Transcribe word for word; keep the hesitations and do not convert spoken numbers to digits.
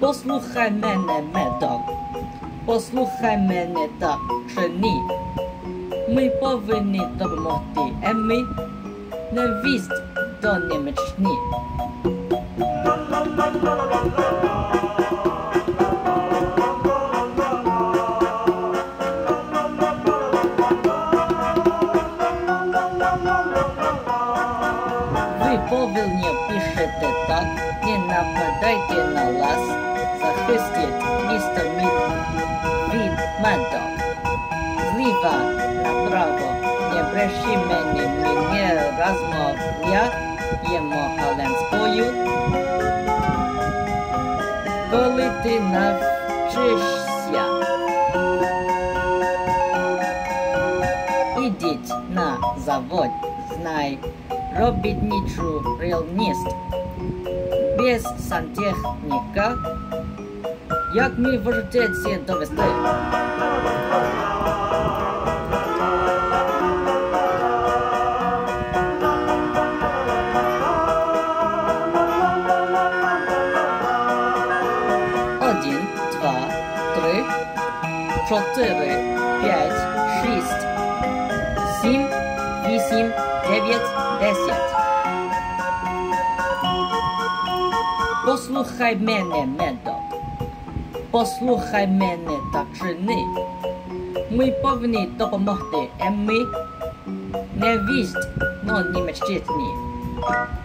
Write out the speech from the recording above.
Послухай мене, медок, послухай мене так чи ні. Ми повинні допомогти, а ми не вість до Німеччини. Ви повільно пишете так, не нападайте на нас, захистіть місто від медок. Зліва направо, не бреши мені, мені розмовляємо голландською. Коли ти навчишся, ідіть на завод, знай робітничу реальність. Без сантехніка, як ви можете це довести? Один, два, три, чотири, п'ять, шість, сім, вісім, дев'ять, десять. Послухай мене, медок. Послухай мене так чи ні. Ми повинні допомогти, а ми не вість до Німеччини.